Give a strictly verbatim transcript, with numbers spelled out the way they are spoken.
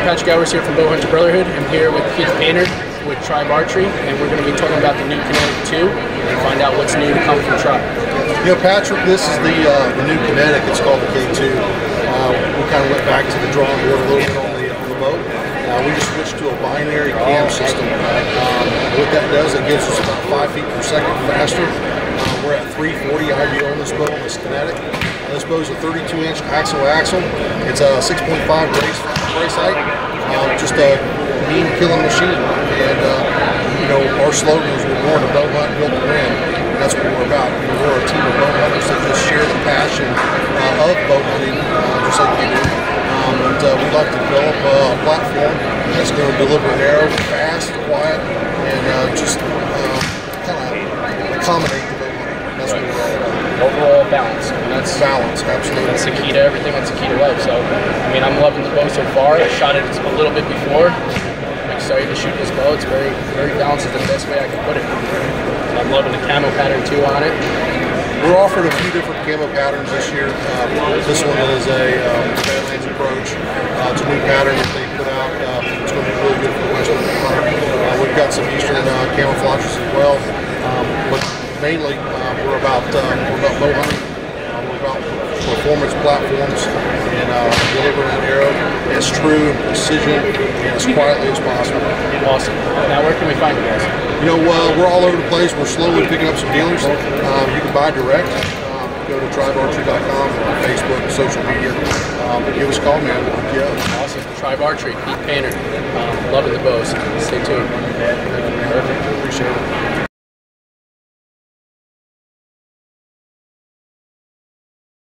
Patrick Alvarez here from Bowhunter Brotherhood. I'm here with Heath Painter with Tribe Archery, and we're going to be talking about the new Kinetic two and find out what's new to come from Tribe. You know, Patrick, this is the uh, the new Kinetic. It's called the K two. Uh, we kind of went back to the drawing board a little bit on the, on the bow. Uh, we just switched to a binary cam system. Um, what that does, it gives us about five feet per second faster. Uh, we're at three forty I B O on this bow, on this Kinetic. Uh, this bow is a thirty-two inch axle-axle. It's a six point five brace, brace height. Uh, just a mean killing machine. And uh, you know, our slogan is we're born to bow hunt, built to win. And that's what we're about. You know, we're a team of bow hunters that just share the passion uh, of bow hunting, uh, just like you do. Um, and uh, we'd like to develop a platform that's going to deliver an arrow fast, quiet, and uh, just uh, kind of accommodate the bow hunting. That's what we're all about. Overall balance. I mean, that's balance, absolutely. That's the key to everything. That's the key to life. So, I mean, I'm loving the bow so far. I shot it a little bit before. I'm excited to shoot this bow. It's very, very balanced. Is the best way I can put it. I'm loving the camo pattern too on it. We're offered a few different camo patterns this year. Uh, this one is a um, Badlands approach. Uh, it's a new pattern that they put out. Uh, it's going to be really good for the Western hunter. Uh, we've got some Eastern uh, camouflages as well. Um, but mainly, uh, we're about uh, we're about bow hunting. Uh, we're about performance platforms and uh, delivering an arrow as true and precision and as quietly as possible. Awesome. Now, where can we find you guys? You know, uh, we're all over the place. We're slowly picking up some dealers. Um, you can buy direct. Um, go to tribe archery dot com or Facebook, social media. Um, give us a call, man. We'll hook you up. Awesome. Tribe Archery, Heath Painter. Um, loving the bows. Stay tuned. Perfect. Appreciate it.